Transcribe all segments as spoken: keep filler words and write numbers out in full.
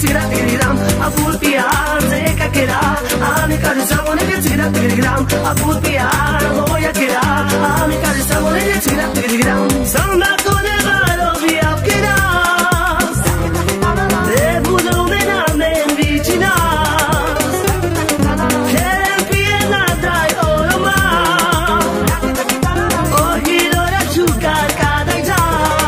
tira tigrigram, a full piar, de caquera, a mi cabeza pone que tira tigrigram, a full piar, voy a quedar, a mi cabeza pone que tira tigrigram, samba con el varo, via queda, de budo mename en vicina, che piena dai oroma, ohi lora chucar cada ya,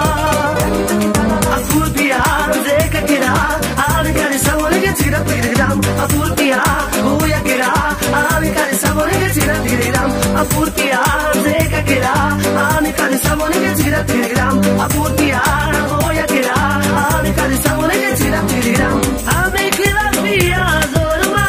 a full piar, de caquera, a mi cabeza pone que tira tigrigram, a full piar, voy a quedar, a mi cabeza pone que tira tigrigram, a full piar, de caquera, a mi cabeza pone que tira tigrigram, a full piar, voy a quedar, a mi cabeza pone que tira tigrigram, a mi queda via dorma,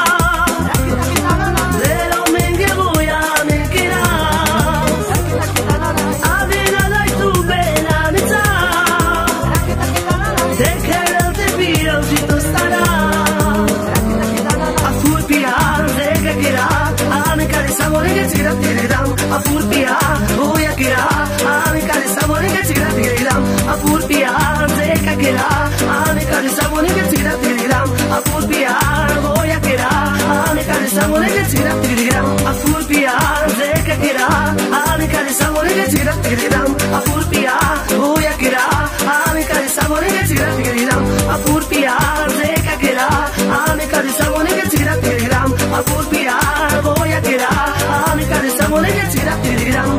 de lo mengue voy a me quedar, a vida la tu bella mitad, te quiero te pido si tú estarás, a full piar, de caquera, a mi cabeza pone que tira tigrigram, a full piar, voy a quedar, a mi cabeza pone que tira tigrigram, a full piar, de caquera, a mi cabeza pone que tira tigrigram, a full piar, voy a quedar, a mi cabeza pone que tira tigrigram, a full piar, de caquera, a mi cabeza pone que tira tigrigram, a full piar, voy a quedar, a mi cabeza pone que tira tigrigram, a full piar, de caquera, a mi cabeza pone que tira tigrigram, a full piar, voy a quedar, a mi cabeza pone que tira tigrigram.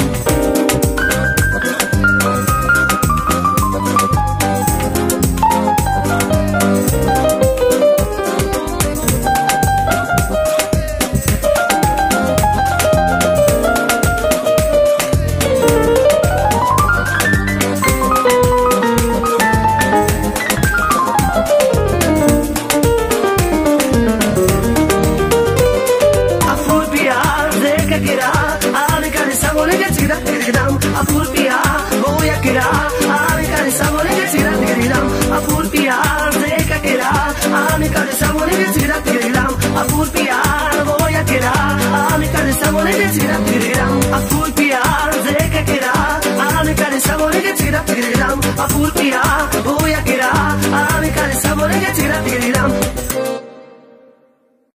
A full piar, de caquera, a mi cabeza pone que tira tigrigram, a full piar, voy a quedar, a mi cabeza pone que tira tigrigram, a full piar, de caquera, a mi cabeza pone que tira tigrigram, a full piar, voy a quedar, a mi cabeza pone que tira tigrigram, a full piar, de caquera, a mi cabeza pone que tira tigrigram, a full piar, voy a quedar, a mi cabeza pone que tira tigrigram,